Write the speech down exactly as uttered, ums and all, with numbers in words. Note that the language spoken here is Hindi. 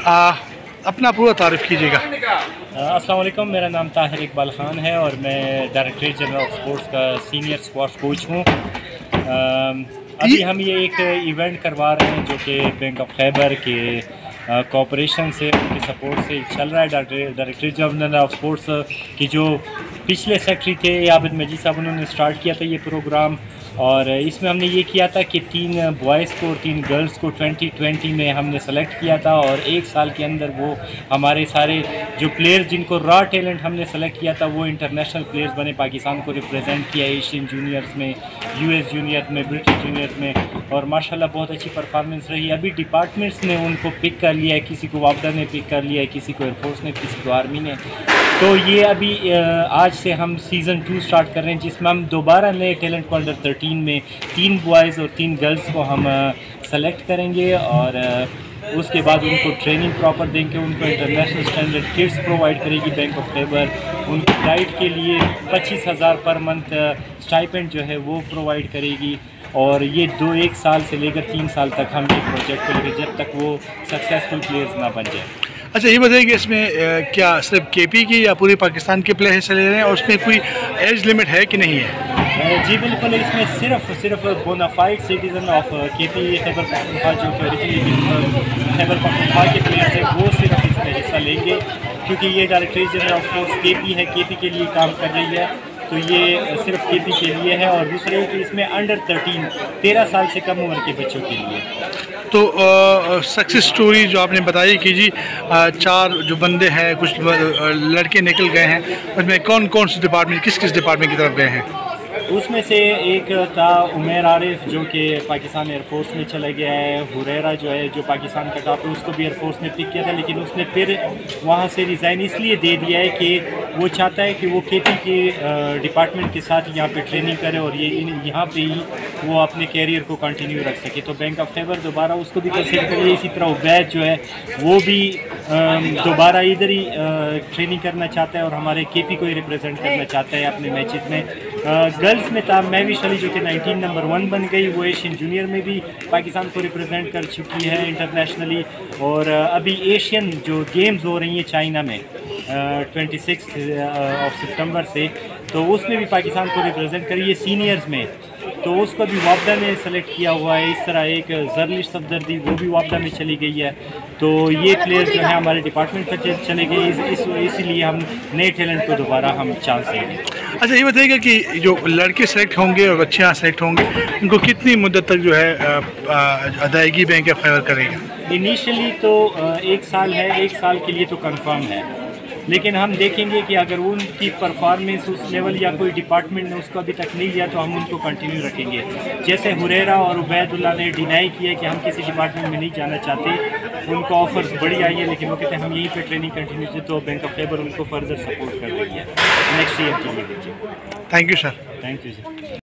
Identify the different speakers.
Speaker 1: आ, अपना पूरा तारीफ़ कीजिएगा।
Speaker 2: अस्सलाम वालेकुम, मेरा नाम ताहिर इकबाल ख़ान है और मैं डायरेक्टरेट जनरल ऑफ स्पोर्ट्स का सीनियर स्क्वाश कोच हूँ। अभी हम ये एक इवेंट करवा रहे हैं जो कि बैंक ऑफ खैबर के कोऑपरेशन से, उनके सपोर्ट से चल रहा है। डायरेक्टरेट जनरल ऑफ स्पोर्ट्स की जो पिछले सेक्रेटरी थे आबिद मजीद साहब, उन्होंने स्टार्ट किया था ये प्रोग्राम, और इसमें हमने ये किया था कि तीन बॉयज़ को और तीन गर्ल्स को ट्वेंटी ट्वेंटी में हमने सेलेक्ट किया था, और एक साल के अंदर वो हमारे सारे जो प्लेयर्स जिनको रॉ टैलेंट हमने सेलेक्ट किया था वो इंटरनेशनल प्लेयर्स बने, पाकिस्तान को रिप्रेजेंट किया एशियन जूनियर्स में, यूएस जूनियर में, ब्रिटिश जूनियर्स में, और माशाल्लाह बहुत अच्छी परफॉर्मेंस रही। अभी डिपार्टमेंट्स ने उनको पिक कर लिया है, किसी को वापडा ने पिक कर लिया है, किसी को एयरफोर्स ने, किसी को आर्मी ने। तो ये अभी आज से हम सीज़न टू स्टार्ट कर रहे हैं, जिसमें हम दोबारा नए टैलेंट को अंडर थर्टीन में तीन बॉयज़ और तीन गर्ल्स को हम सेलेक्ट करेंगे, और उसके बाद उनको ट्रेनिंग प्रॉपर देंगे, उनको इंटरनेशनल स्टैंडर्ड किट्स प्रोवाइड करेगी बैंक ऑफ खैबर, उनकी डाइट के लिए पच्चीस हज़ार पर मंथ स्टाइपेंड जो है वो प्रोवाइड करेगी। और ये दो एक साल से लेकर तीन साल तक हम ये प्रोजेक्ट करेंगे जब तक वो सक्सेसफुल प्लेयर्स ना बन जाए।
Speaker 1: अच्छा, ये बताइए कि इसमें आ, क्या सिर्फ केपी की या पूरे पाकिस्तान के प्लेयर हिस्सा ले रहे हैं, और उसमें कोई एज लिमिट है कि नहीं है?
Speaker 2: जी बिल्कुल, इसमें सिर्फ सिर्फ bonafide citizen of KP Khyber Pakhtunkhwa जो कि ओरिजिनली खैबर पख्तूनख्वा के प्लेयर्स हैं वो सिर्फ इसमें हिस्सा लेंगे, क्योंकि ये directorate general of sports KP है, केपी के लिए काम कर रही है, तो ये सिर्फ केपी के लिए है। और दूसरे कि इसमें अंडर थर्टीन तेरह साल से कम उम्र के बच्चों के लिए।
Speaker 1: तो सक्सेस स्टोरी जो आपने बताई कि जी आ, चार जो बंदे हैं, कुछ लड़के निकल गए हैं, उसमें कौन कौन से डिपार्टमेंट, किस किस डिपार्टमेंट की तरफ गए हैं?
Speaker 2: उसमें से एक था उमेर आरिफ जो कि पाकिस्तान एयरफोर्स में चला गया है, हुरैरा जो है जो पाकिस्तान का टॉप है उसको भी एयरफोर्स ने पिक किया था, लेकिन उसने फिर वहाँ से रिज़ाइन इसलिए दे दिया है कि वो चाहता है कि वो केपी के डिपार्टमेंट के साथ यहाँ पे ट्रेनिंग करे और ये यहाँ पे ही वो अपने कैरियर को कंटिन्यू रख सके। तो बैंक ऑफ खैबर दोबारा उसको भी कंसिडर करिए। इसी तरह उबैद जो है वो भी दोबारा इधर ही ट्रेनिंग करना चाहता है और हमारे केपी को ही रिप्रेजेंट करना चाहता है अपने मैचेस में। गर्ल्स में था महविश अली जो कि नाइनटीन नंबर वन बन गई, वो एशियन जूनियर में भी पाकिस्तान को रिप्रेजेंट कर चुकी है इंटरनेशनली, और अभी एशियन जो गेम्स हो रही हैं चाइना में ट्वेंटी सिक्स ऑफ सितंबर से, तो उसमें भी पाकिस्तान को रिप्रेजेंट करी है सीनियर्स में, तो उसको भी वापडा ने सेलेक्ट किया हुआ है। इस तरह एक जर्लिश सफदर्दी वो भी वापडा में चली गई है। तो ये प्लेयर्स जो है हमारे डिपार्टमेंट पर चले गए, इस, इस इसीलिए हम नए टैलेंट को दोबारा हम चांस देंगे।
Speaker 1: अच्छा, ये बताइएगा कि जो लड़के सेलेक्ट होंगे और बच्चे यहाँ सेलेक्ट होंगे, उनको कितनी मुद्दत तक जो है अदायगी बैंक ऑफ खैबर करेगा?
Speaker 2: इनिशियली तो एक साल है, एक साल के लिए तो कंफर्म है, लेकिन हम देखेंगे कि अगर उनकी परफॉर्मेंस उस लेवल या कोई डिपार्टमेंट ने उसको अभी तक नहीं लिया तो हम उनको कंटिन्यू रखेंगे। जैसे हुरैरा और उबैदुल्ला ने डिनाई किया कि हम किसी डिपार्टमेंट में नहीं जाना चाहते, उनको ऑफर्स बड़ी आई है, लेकिन वो कहते हैं हम यहीं पे ट्रेनिंग कंटिन्यू किए, तो बैंक ऑफ खैबर उनको फर्दर सपोर्ट कर रही है नेक्स्ट ईयर के लिए।
Speaker 1: Thank you sir.
Speaker 2: Thank you sir.